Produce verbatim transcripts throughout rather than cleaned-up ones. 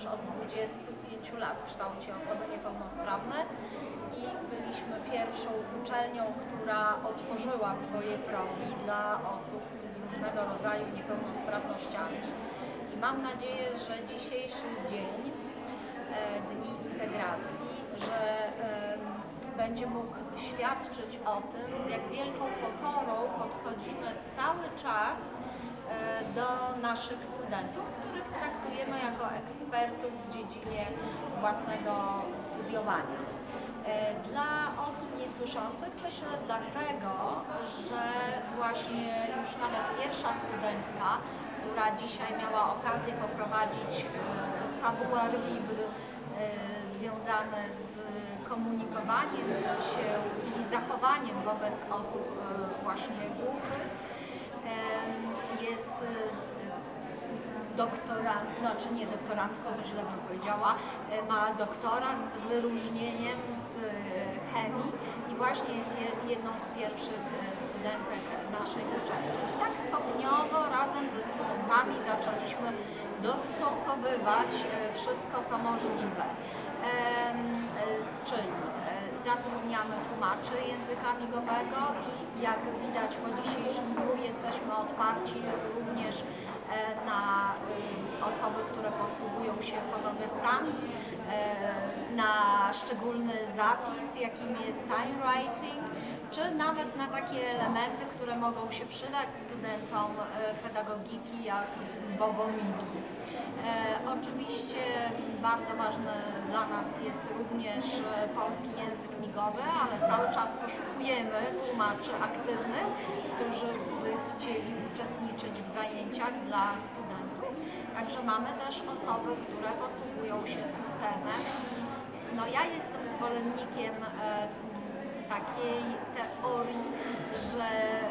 od dwudziestu pięciu lat kształci osoby niepełnosprawne i byliśmy pierwszą uczelnią, która otworzyła swoje progi dla osób z różnego rodzaju niepełnosprawnościami. I mam nadzieję, że dzisiejszy dzień Dni Integracji, że będzie mógł świadczyć o tym, z jak wielką pokorą podchodzimy cały czas do naszych studentów, których traktujemy jako ekspertów w dziedzinie własnego studiowania. Dla osób niesłyszących myślę dlatego, że właśnie już nawet pierwsza studentka, która dzisiaj miała okazję poprowadzić savoir vivre związane z komunikowaniem się i zachowaniem wobec osób właśnie głuchych, jest doktorant, znaczy nie doktorantką, to źle bym powiedziała, ma doktorat z wyróżnieniem z chemii i właśnie jest jedną z pierwszych studentek naszej uczelni. I tak stopniowo razem ze studentami zaczęliśmy dostosowywać wszystko, co możliwe. Czyli zatrudniamy tłumaczy języka migowego i jak widać po dzisiejszym dniu jesteśmy otwarci również na osoby, które posługują się fonogestami, na szczególny zapis, jakim jest sign writing, czy nawet na takie elementy, które mogą się przydać studentom pedagogiki, jak bobomigi. E, oczywiście bardzo ważny dla nas jest również polski język migowy, ale cały czas poszukujemy tłumaczy aktywnych, którzy by chcieli uczestniczyć w zajęciach dla studentów. Także mamy też osoby, które posługują się systemem i no, ja jestem zwolennikiem e, takiej teorii, że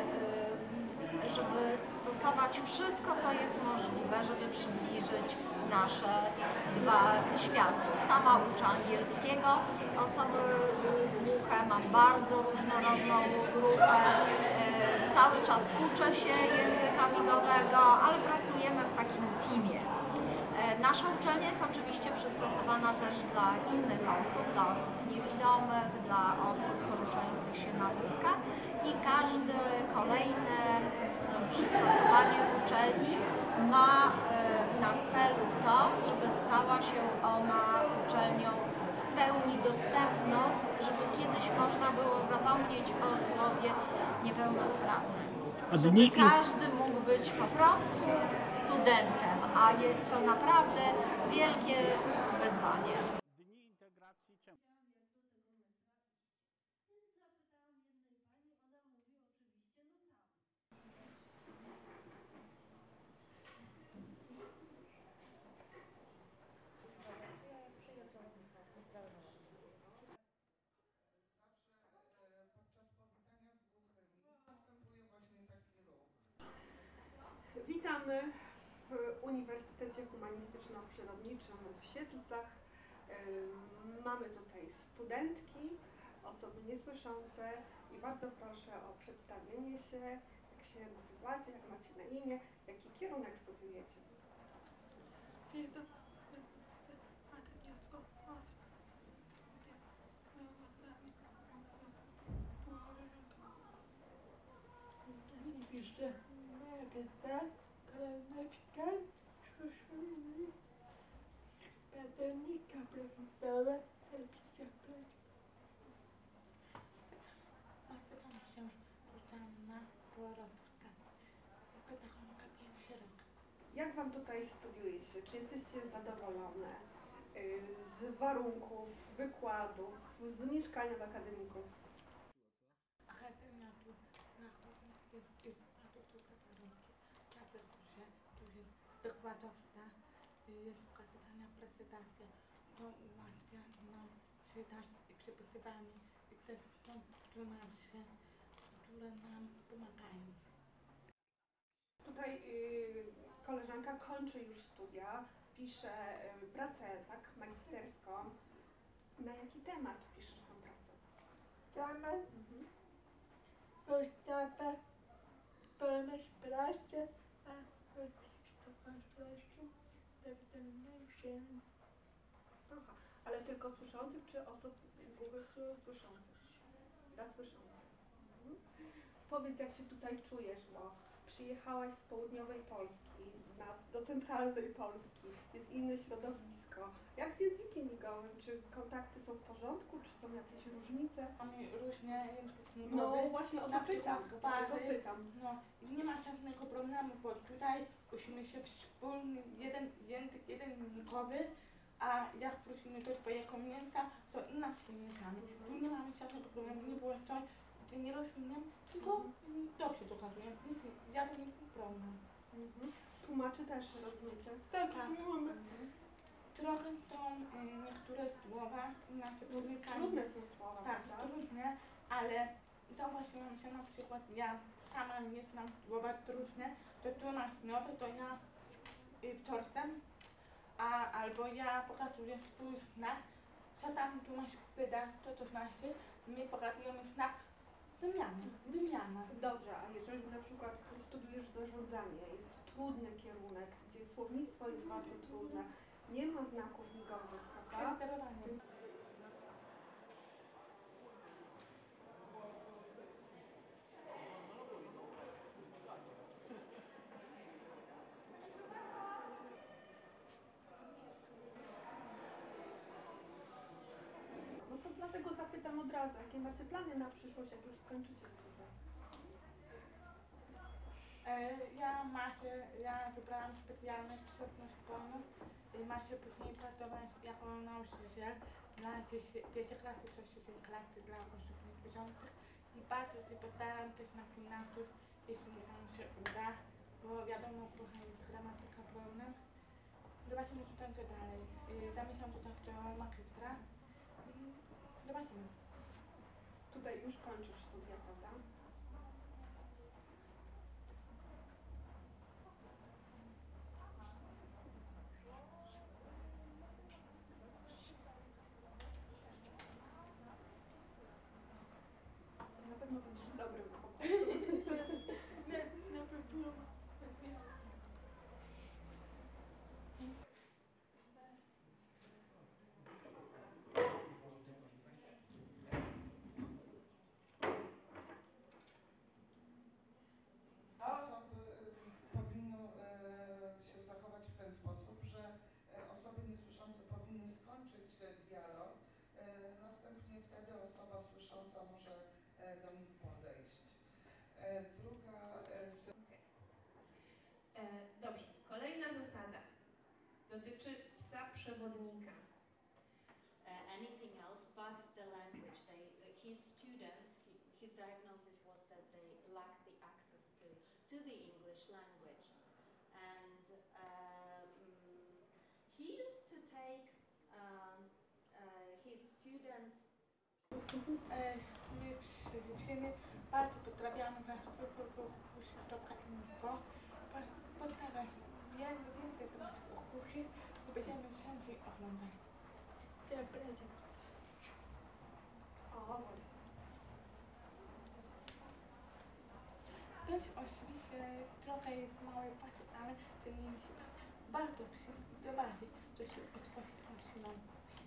żeby stosować wszystko, co jest możliwe, żeby przybliżyć nasze dwa światy. Sama uczę angielskiego, osoby głuche, mam bardzo różnorodną grupę, cały czas uczę się języka migowego, ale pracujemy w takim teamie. Nasza uczelnia jest oczywiście przystosowana też dla innych osób, dla osób niewidomych, dla osób poruszających się na wózkach i każde kolejne przystosowanie uczelni ma na celu to, żeby stała się ona uczelnią w pełni dostępną, żeby kiedyś można było zapomnieć o słowie niepełnosprawny. Żeby każdy mógł być po prostu studentem, a jest to naprawdę wielkie wyzwanie. Witamy w Uniwersytecie Humanistyczno-Przyrodniczym w Siedlcach. Mamy tutaj studentki, osoby niesłyszące i bardzo proszę o przedstawienie się, jak się nazywacie, jak macie na imię, jaki kierunek studiujecie. Jeszcze Magda, Kolaneczka, Padanika, prawidłowa, telewizja, Nazywam się Zuzanna Borowska, pedagogika pierwszy rok. Jak Wam tutaj studiuje się? Czy jesteście zadowolone z warunków, wykładów, z mieszkania w akademiku? Akademia tu na bardzo dobre warunki, dlatego że tu jest wykładowca, jest pracowana prezentacja, to ułatwia nam czytać i przepisywanie i też są tłumacze, które nam pomagają. Tutaj y, koleżanka kończy już studia, pisze y, pracę tak magisterską. Na jaki temat piszesz tą pracę? Temat postawa, pomysł pracy, a rozliczstwo konstrukcji, pewnym się Ale tylko słyszących, czy osób głuchych słyszących? Dla słyszących. Mhm. Powiedz, jak się tutaj czujesz, bo przyjechałaś z południowej Polski na, do centralnej Polski, jest inne środowisko. Jak z językiem migowym? Czy kontakty są w porządku, czy są jakieś różnice? Mamy różne języki No mowy. właśnie o to Na pytam, przykład dlatego pary. pytam. No i nie ma żadnego problemu, bo tutaj musimy się wspólny jeden język, jeden językowy, a jak wrócimy do swojego miasta, to inaczej językami. Tu nie mamy żadnego problemu, nie było coś, gdzie nie rozumiem, tylko mm, dobrze dokazuję. Nic, ja to nie mam problem. Mhm. Tłumaczy też rozumiecie? Tak, tak. Trochę są y, niektóre słowa inaczej przenikane. Trudne są słowa, Tak, prawda? trudne, ale to właśnie mam się na przykład, ja sama nie znam słowa trudne, to tu masz nowe, to ja y, tortem, a albo ja pokazuję swój znak, co tam tu masz pyta, co to znaczy, my pokazujemy znak, wymiana, wymiana. Dobrze, a jeżeli na przykład ty studiujesz zarządzanie, jest trudny kierunek, gdzie słownictwo jest bardzo trudne, nie ma znaków migowych, prawda? Sterowanie. No to dlatego zapytam od razu, jakie macie plany na przyszłość, jak już skończycie studia? E, Ja marzę, ja wybrałam specjalność średnioszkolną i marzę później pracować jako nauczyciel dla dziesię- pierwszej klasy, trzeciej klasy dla osób niewidzących i bardzo się postaram też na finansów, jeśli nam się uda, bo wiadomo, trochę jest gramatyka problem. Zobaczymy, co tam co dalej. Y, Za miesiąc to do magistra i zobaczymy. Tutaj już kończysz studia, prawda? Na pewno będziesz dobrym chłopakiem. Nie, nie wypluł. Osoby y, powinny y, się zachować w ten sposób, że y, osoby niesłyszące powinny skończyć y, dialog, y, następnie wtedy osoba słysząca może y, do nich podejść. Y, Druga y, s- E, Dobrze, kolejna zasada dotyczy psa przewodnika. uh, anything else but the language. They, his students, he, his diagnosis was that they lacked the access to, to the English language. And um, he used to take um, uh, his students. E, My wszyscy dziewczyny bardzo pozdrawiamy Was w info. Postarać się więcej, więcej tematów o kuchni, bo będziemy wszędzie oglądać. Ja będzie. O, właśnie. Też oczywiście trochę jest małe pasy, ale to nie musi być bardzo zobaczyć, co się otworzy oczy nam.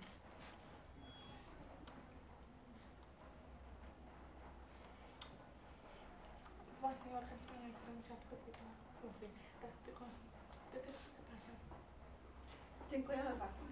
Właśnie organizuję w tym dziadku pytała, teraz tylko, to też przepraszam. Dziękujemy bardzo.